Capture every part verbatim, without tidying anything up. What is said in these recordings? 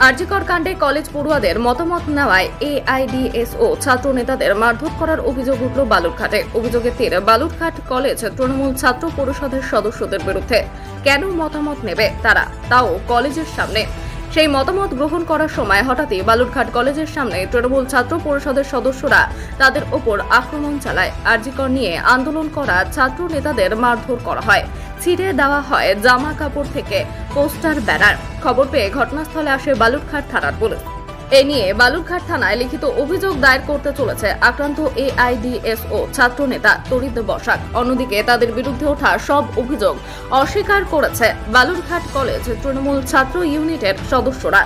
আরজিকর কাণ্ডে কলেজ পড়ুয়াদের মতামত নেওয়ায় এআইডিএসও ছাত্র নেতাদের মারধর করার অভিযোগ উঠল বালুরঘাটে। অভিযোগের তীর বালুরঘাট কলেজ তৃণমূল ছাত্র পরিষদের সদস্যদের বিরুদ্ধে। কেন মতামত নেবে তারা, তাও কলেজের সামনে? সেই মতামত গ্রহণ করার সময় হঠাৎই বালুরঘাট কলেজের সামনে তৃণমূল ছাত্র পরিষদের সদস্যরা তাদের ওপর আক্রমণ চালায়। আরজিকর নিয়ে আন্দোলন করা ছাত্র নেতাদের মারধর করা হয়, ছিঁড়ে দেওয়া হয় জামা কাপড় থেকে পোস্টার, ব্যানার। খবর পেয়ে ঘটনাস্থলে আসে বালুরঘাট থানার পুলিশ। এ নিয়ে বালুরঘাট থানায় লিখিত অভিযোগ দায়ের করতে চলেছে আক্রান্ত এআইডিএসও ছাত্র নেতা তরিত বসাক। অন্যদিকে তাদের বিরুদ্ধে ওঠা সব অভিযোগ অস্বীকার করেছে বালুরঘাট কলেজ তৃণমূল ছাত্র ইউনিটের সদস্যরা।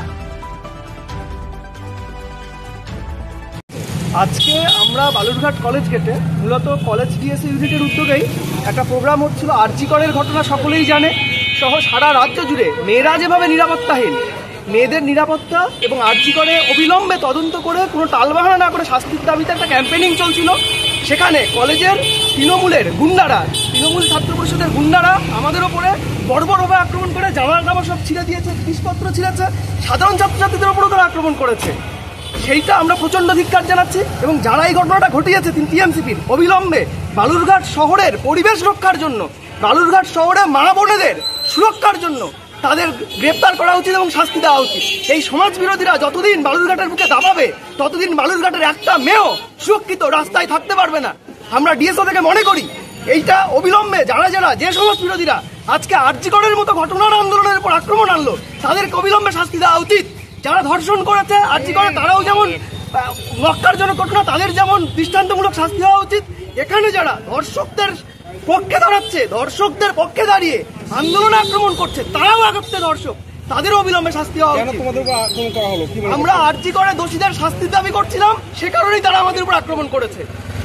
আজকে আমরা বালুরঘাট কলেজ গেটে মূলত কলেজ ডিএসসি ইউনিটের উদ্যোগেই একটা প্রোগ্রাম হচ্ছিল। আরজিকরের ঘটনা সকলেই জানে, সহ সারা রাজ্য জুড়ে মেয়েরা যেভাবে নিরাপত্তাহীন, মেয়েদের নিরাপত্তা এবং আরজিকরে অবিলম্বে তদন্ত করে কোনো টালবাহানা না করে শাস্তির দাবিতে একটা ক্যাম্পেনিং চলছিল। সেখানে কলেজের তৃণমূলের গুন্ডারা, তৃণমূল ছাত্র পরিষদের গুন্ডারা আমাদের ওপরে বর্বরভাবে আক্রমণ করে জামা কাপড় সব ছিঁড়ে দিয়েছে, জিনিসপত্র ছিঁড়েছে, সাধারণ ছাত্রছাত্রীদের ওপরও তারা আক্রমণ করেছে। সেইটা আমরা প্রচণ্ড ধিক্কার জানাচ্ছি এবং যারা এই ঘটনাটা ঘটিয়েছে টিএমসিপির অবিলম্বে বালুরঘাট শহরের পরিবেশ রক্ষার জন্য, বালুরঘাট শহরে মা বোনেদের সুরক্ষার জন্য তাদের গ্রেপ্তার করা উচিত এবং শাস্তি দেওয়া উচিত। এই সমাজ বিরোধীরা যতদিন বালুরঘাটের বুকে দাবাবে ততদিন বালুরঘাটের একটা মেয়েও সুরক্ষিত রাস্তায় থাকতে পারবে না। আমরা ডিএসও থেকে মনে করি এইটা অবিলম্বে যারা যারা যে সমাজ বিরোধীরা আজকে আরজিকরের মতো ঘটনার আন্দোলনের উপর আক্রমণ আনলো তাদেরকে অবিলম্বে শাস্তি দেওয়া উচিত। যারা ধর্ষণ করেছে আরজিকরে তারাও যেমন লক্ষ্যজনক ঘটনা, তাদের যেমন দৃষ্টান্তমূলক শাস্তি হওয়া উচিত। এখানে যারা ধর্ষকদের পক্ষে দাঁড়াচ্ছে, ধর্ষকদের পক্ষে দাঁড়িয়ে আন্দোলনে আক্রমণ করছে, তারাও আঘাতে ধর্ষক, তাদেরও অবিলম্বে শাস্তি হওয়া উচিত। আমরা আরজিকরে দোষীদের শাস্তির দাবি করছিলাম, সে কারণেই তারা আমাদের উপর আক্রমণ করেছে।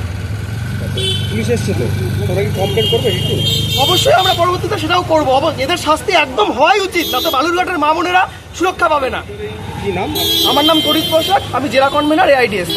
অবশ্যই আমরা পরবর্তীতে সেটাও করবো। এদের শাস্তি একদম হওয়াই উচিত, না তো বালুরঘাটের মা বোনেরা সুরক্ষা পাবে না। কি নাম? আমার নাম তরিত বসাক, আমি জেলা কনভেনার এআইডিএস।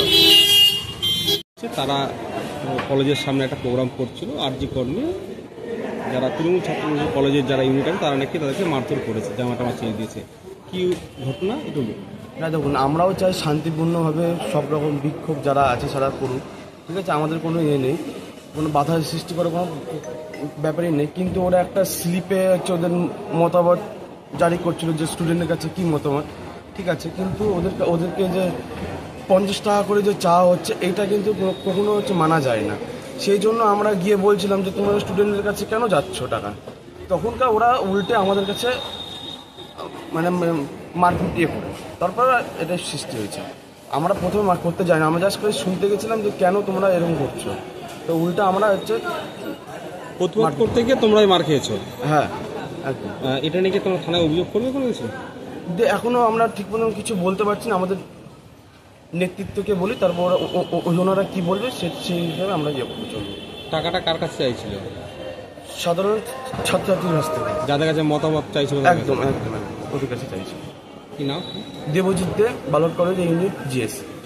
তারা কলেজের সামনে একটা প্রোগ্রাম করছিল আরজিকর নিয়ে, যারা তৃণমূল ছাত্র কলেজের যারা ইউনিট আছে তারা নাকি তাদেরকে মারধর করেছে, জামাটা ছিঁড়ে দিয়েছে। কি ঘটনা একটু না? দেখুন, আমরাও চাই শান্তিপূর্ণভাবে সব রকম বিক্ষোভ যারা আছে তারা করুক, ঠিক আছে, আমাদের কোনো ইয়ে নেই, কোনো বাধা সৃষ্টি করার কোনো ব্যাপারই নেই। কিন্তু ওরা একটা স্লিপে হচ্ছে ওদের মতামত জারি করছিল যে স্টুডেন্টের কাছে কী মতামত, ঠিক আছে, কিন্তু ওদেরকে ওদেরকে যে পঞ্চাশ টাকা করে যে চাওয়া হচ্ছে এইটা কিন্তু কখনো হচ্ছে মানা যায় না। সেই জন্য আমরা গিয়ে বলছিলাম যে তোমরা স্টুডেন্টের কাছে কেন যাচ্ছ টাকা, তখনকার ওরা উল্টে আমাদের কাছে মানে মারপিট ইয়ে করে, তারপর এটা সৃষ্টি হয়েছে। আমরা প্রথমে মার করতে যাই না, আমরা জাস্ট করে শুনতে গেছিলাম যে কেন তোমরা এরকম করছো, তো উল্টা আমরা হচ্ছে প্রতিবাদ করতে গিয়ে তোমরাই মার খেয়েছো। হ্যাঁ, একদম। এটা নিয়ে তোমরা থানায় অভিযোগ করবে কোনো কিছু? এখনও আমরা ঠিক মতো কিছু বলতে পারছি না, আমাদের নেতৃত্বকে বলি, তারপর ওনারা কী বলবে সেই হিসাবে আমরা ইয়ে করতে চলবো। টাকাটা কার কাছে চাইছিল? সাধারণ ছাত্রছাত্রীর কাছ থেকে, যাদের কাছে মতামত চাইছিল। একদম একদম ওদের কাছে চাইছিল। কি নাম? Debjit De, Balurghat college unit GS.